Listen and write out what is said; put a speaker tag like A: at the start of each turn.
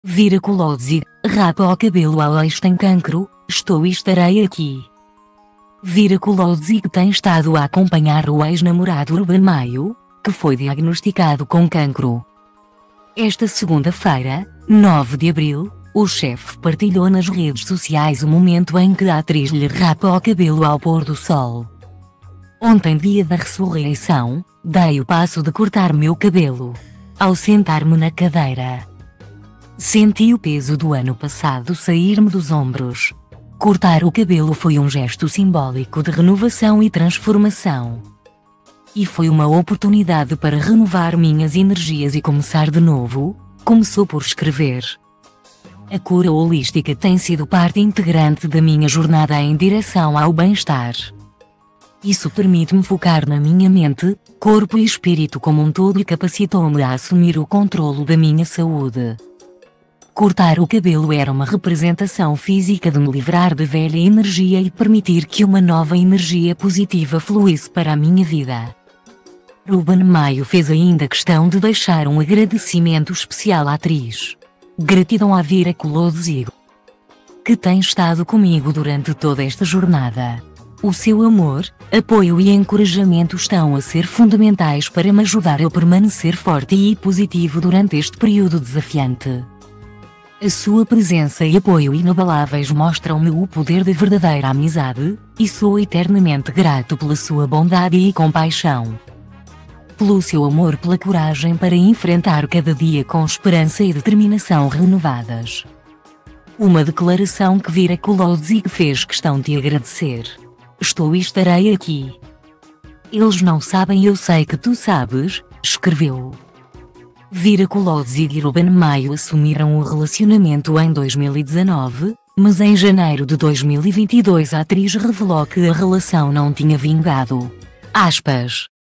A: Vira Kolodzi, rapa o cabelo ao ex tem cancro, estou e estarei aqui. Vira Kolodzi tem estado a acompanhar o ex-namorado Ruben Maio, que foi diagnosticado com cancro. Esta segunda-feira, 9 de abril, o chefe partilhou nas redes sociais o momento em que a atriz lhe rapa o cabelo ao pôr do sol. Ontem, dia da ressurreição, dei o passo de cortar meu cabelo. Ao sentar-me na cadeira, senti o peso do ano passado sair-me dos ombros. Cortar o cabelo foi um gesto simbólico de renovação e transformação. E foi uma oportunidade para renovar minhas energias e começar de novo, começou por escrever. A cura holística tem sido parte integrante da minha jornada em direção ao bem-estar. Isso permite-me focar na minha mente, corpo e espírito como um todo e capacitou-me a assumir o controlo da minha saúde. Cortar o cabelo era uma representação física de me livrar da velha energia e permitir que uma nova energia positiva fluísse para a minha vida. Ruben Maio fez ainda questão de deixar um agradecimento especial à atriz. Gratidão à Vira Kolodzi, que tem estado comigo durante toda esta jornada. O seu amor, apoio e encorajamento estão a ser fundamentais para me ajudar a permanecer forte e positivo durante este período desafiante. A sua presença e apoio inabaláveis mostram-me o poder da verdadeira amizade, e sou eternamente grato pela sua bondade e compaixão. Pelo seu amor, pela coragem para enfrentar cada dia com esperança e determinação renovadas. Uma declaração que Vira Kolodzi fez questão de agradecer. Estou e estarei aqui. Eles não sabem, eu sei que tu sabes, escreveu. Vira Kolodzi e Ruben Maio assumiram o relacionamento em 2019, mas em janeiro de 2022 a atriz revelou que a relação não tinha vingado. Aspas.